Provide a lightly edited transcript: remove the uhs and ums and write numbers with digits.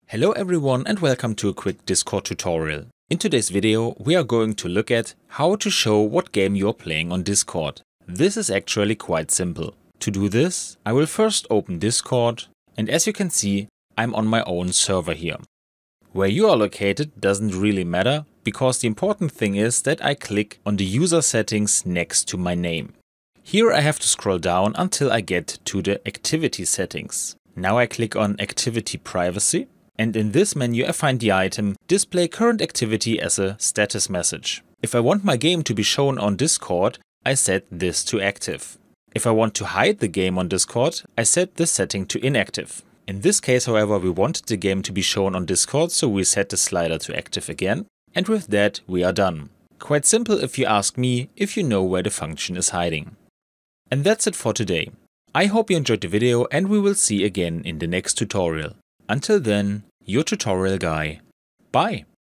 Hello everyone and welcome to a quick Discord tutorial. In today's video we are going to look at how to show what game you are playing on Discord. This is actually quite simple. To do this, I will first open Discord, and as you can see, I'm on my own server here. Where you are located doesn't really matter, because the important thing is that I click on the user settings next to my name. Here I have to scroll down until I get to the activity settings. Now I click on activity privacy. And in this menu I find the item display current activity as a status message. If I want my game to be shown on Discord, I set this to active. If I want to hide the game on Discord, I set this setting to inactive. In this case, however, we wanted the game to be shown on Discord, so we set the slider to active again. And with that we are done. Quite simple if you ask me, if you know where the function is hiding. And that's it for today. I hope you enjoyed the video and we will see again in the next tutorial. Until then, your tutorial guy. Bye!